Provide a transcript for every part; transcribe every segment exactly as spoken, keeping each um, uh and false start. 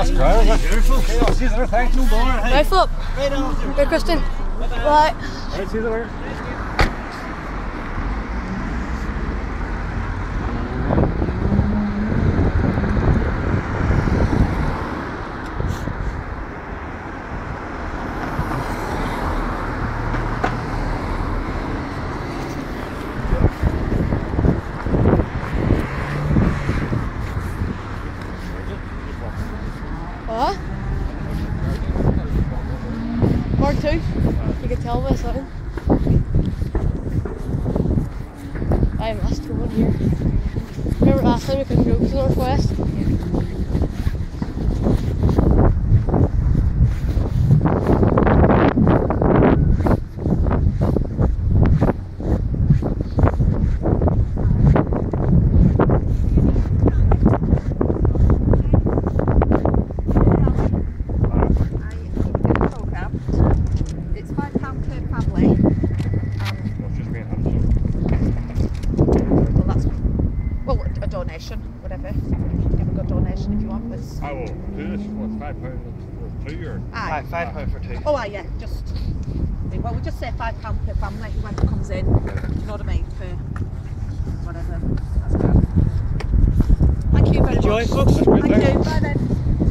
That's great, isn't it? Beautiful. Okay, I'll see you there, thanks. No bother. Hey. Right, Philip. Right on. Here, Kristen. Right. Right, see you there. What? Mark two? You can tell by the sound. I must go in here. Remember last time we couldn't go to the northwest? Whatever. Give a good donation if you want. But I will do this. What's five pounds for two or? Aye. Five, five pound for two. Oh, aye, yeah. Just well, we just say five pound per family. Whoever comes in, you know what I mean? For whatever. That's good. Thank you very Enjoy, much. folks. That's great. Thank Thanks. you. Bye then.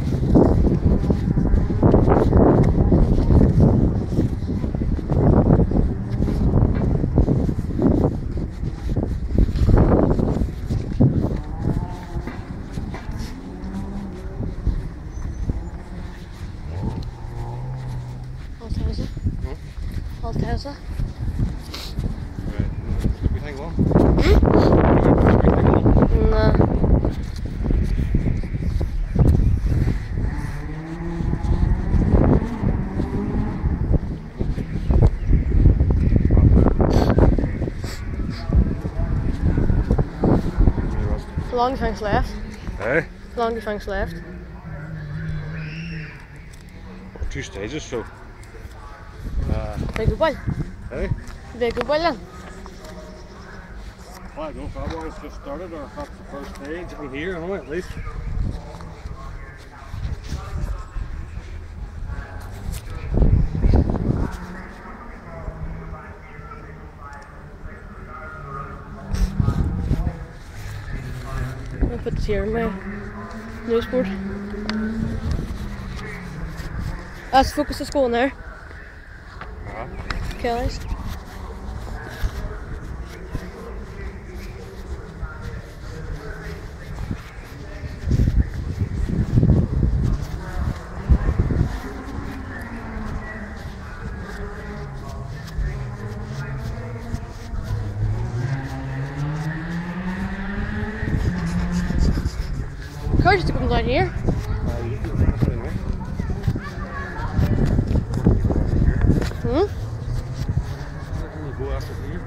I'll tell you. Right. You think one? No. How long do you think's left? Hey? How long do you think's left? Two stages, so. Uh, Big good while. hey? Big good while then. Well, I don't know if that one's just started or if that's the first stage. I'm here, anyway, at least. I'll put this here in my news board. Let's focus the school in there. Uh-huh. Kelly's. Car just to come down here. Hmm? Go after here.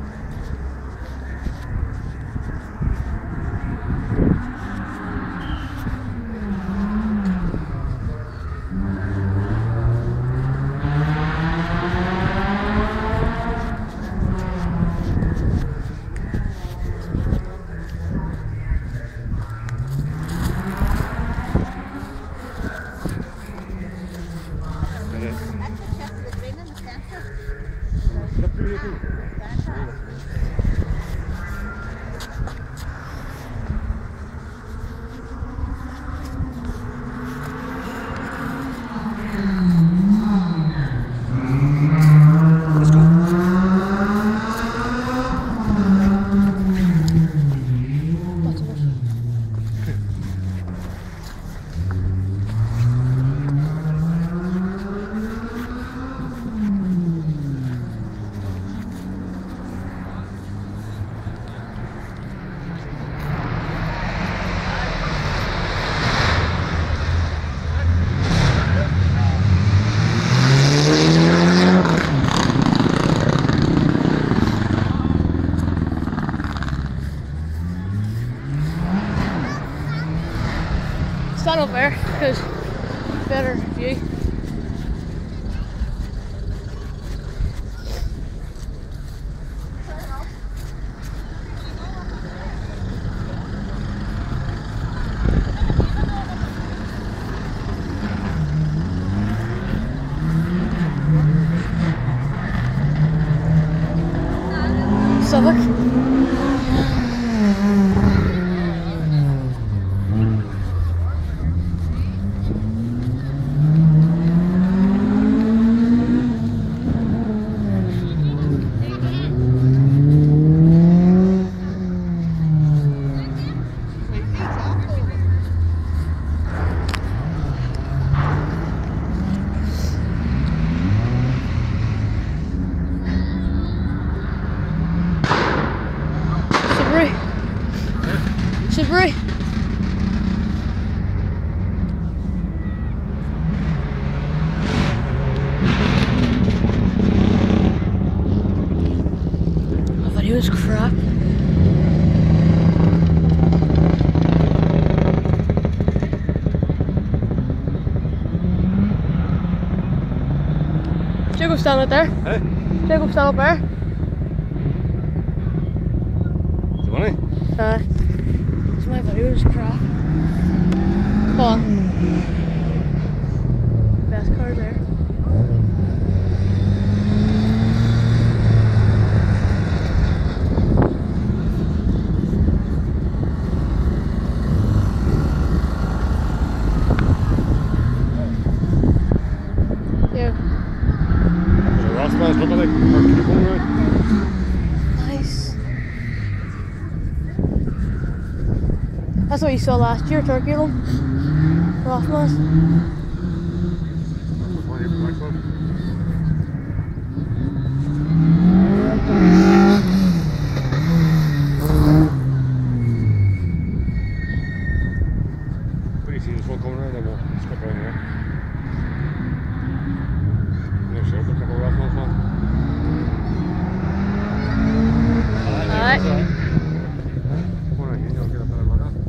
Stand up there, because better view. Should I go stand out there? Hey? Should I go stand up there? Do you want to? Uh, it's my video is crap. Hold on. Best car there. Yeah. So Ross man's looking like our people around. Nice. That's what you saw last year, Turkey Room. Rothmans. Pretty see this one coming around, then we'll skip around here. No sure, but a couple of Rothmans one. Alright. Come on, you know, get a better look at.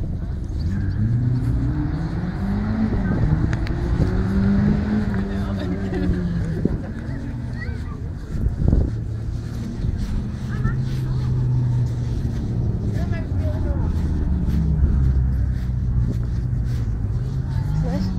Nice.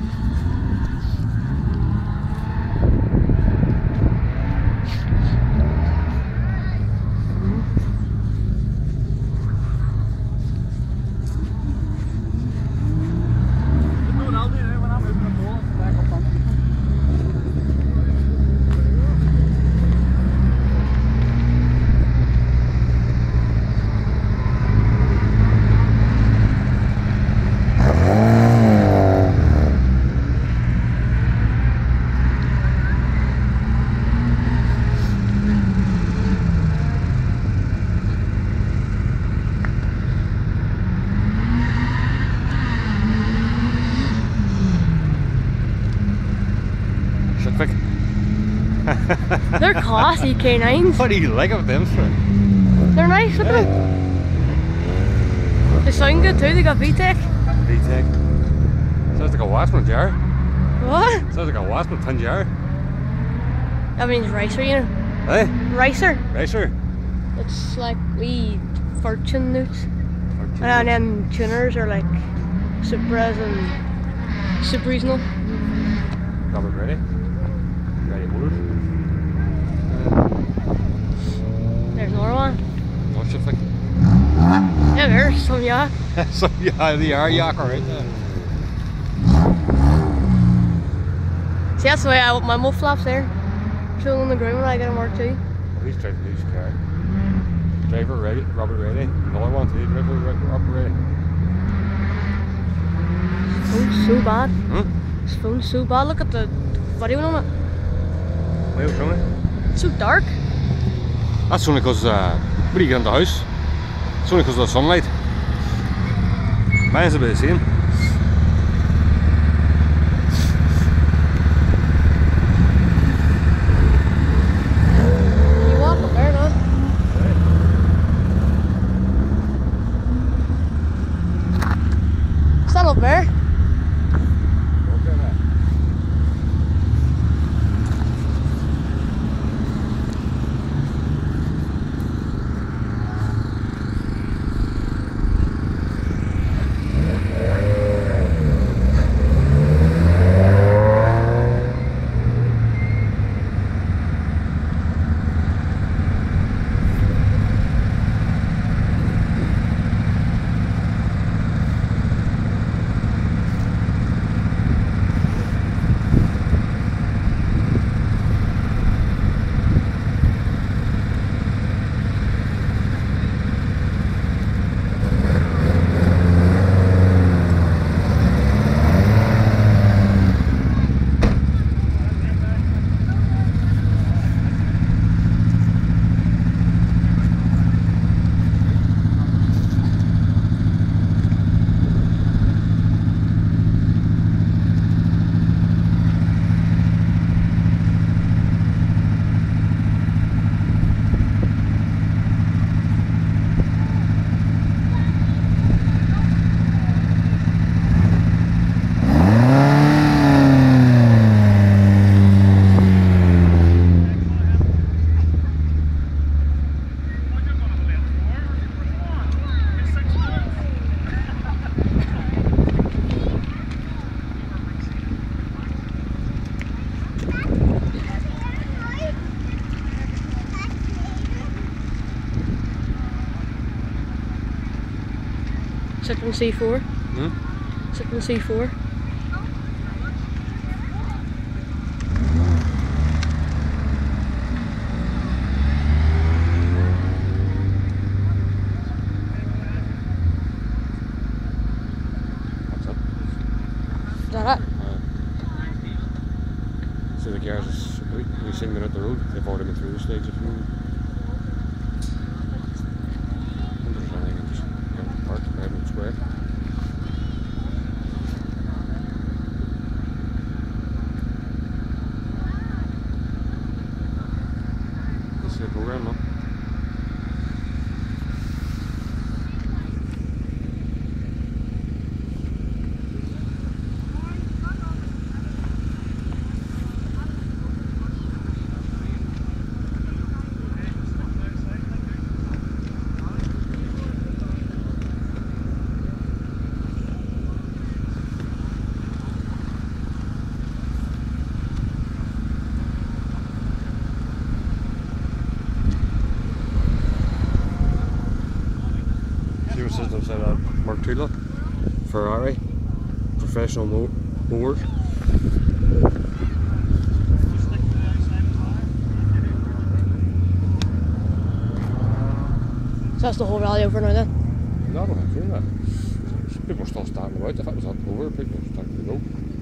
Shit, Vic. They're classy K nines. What do you like about them, sir? They're nice, look at them. They sound good too, they got V TEC. V-Tech. Sounds like a wasp in a jar. What? Sounds like a wasp in a tin jar. That means ricer, you know. Hey? Ricer. Racer. It's like wee fortune notes. And then tuners are like Supras and super regional. Robert ready? Ready motors. There's another one. What's your thing? Yeah, there's some, yeah. So yeah, they are yakker right there. See, that's the way I want my muff flaps there. Chilling on the ground when I get them work too. Oh, he's driving his car. Driver ready, Robert ready. Another one too, driver ready, Robert ready. This phone's so bad. Hmm? This phone's so bad. Look at the video on it. Why are you filming? It's so dark. That's only because, uh, what do you get in the house? It's only because of the sunlight. Mine's about the same. You walk up there, no? Stand up there. Okay, man. Sitting C four. Hmm? Sitting C four. That's it. Is that it? So the cars is we, we seen them at the road. They've already been through the stage at the moment. I wonder if there's anything in just you know, park out in the square. This is the program, no? See what says outside that Mark two lot? Ferrari. Professional mo mowers. So that's the whole rally over now then? No, I don't have to do that. People are still standing about. If it was up over, people would start to go.